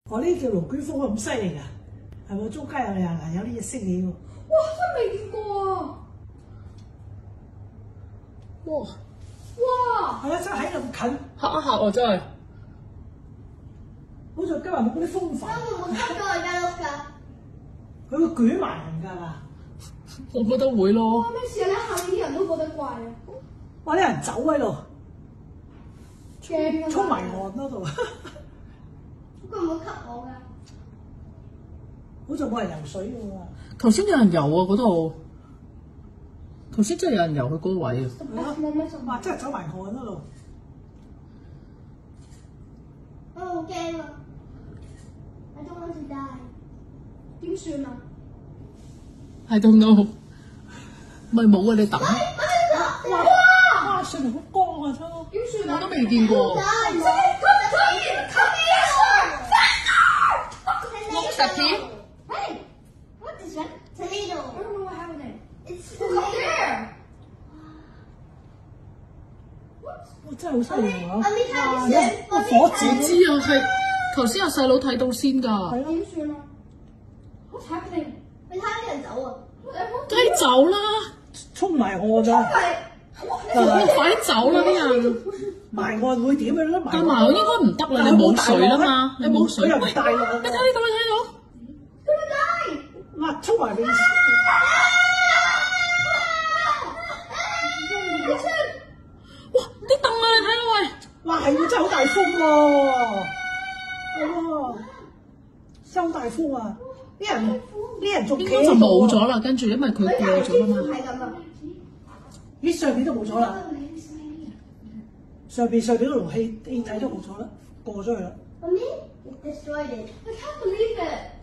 我呢條龍捲風咁犀利㗎，係喎，中間有人有啲嘢識你喎。 哇！真未見過啊！ 哇！ 哇！ 係啊，真係喺咁近， 嚇一嚇我真係。 好似今日冇嗰啲風帆。 會唔會吸咗我間屋㗎？ 佢會捲埋人㗎啦。 我覺得會咯。 哇！咩事啊？你下面啲人都覺得怪啊！ 哇！啲人走喺度， 驚啊！ 衝埋岸嗰度， 會唔會吸我㗎？ 好似冇人游水㗎喎。 頭先有人游啊嗰度，頭先真係有人游去嗰個位啊！ 冇咩事。 哇！真係走埋岸嗰度。 我好驚啊 ！I don't want to die。 點算啊？ I don't know， 咪冇啊！你等。 哇！上面好光啊，真。 點算啊？ 我都未見過。Look at him. Hey, what is that? Tomato. I don't know what happened. It's Look up there. 哇！真係好犀利喎。 我未睇哇！ 見個火箭我知啊，係頭先阿細佬睇到先㗎。 係咯。 點算啊？What's happening？ 你睇下啲人走啊！ 梗係走啦！ 衝埋岸咋？ 快啲走啦啲人！ 埋岸會點嘅咧？ 但埋岸應該唔得啦，你冇水啦嘛，你冇水。 佢又唔喂， 大浪。 你睇呢度，你睇到？ 哇！衝埋邊？ 哇！啲凳啊，你睇下喂！ 哇！係喎，真係好大風喎！係喎，真係好大風啊！啲人仲企應該就冇咗啦，跟住因為佢過咗啦嘛。 係咁啊！ 咦，上邊都冇咗啦，上邊嗰條氣體都冇咗啦，過咗去啦。 Mommy, it destroyed it. I can't believe it.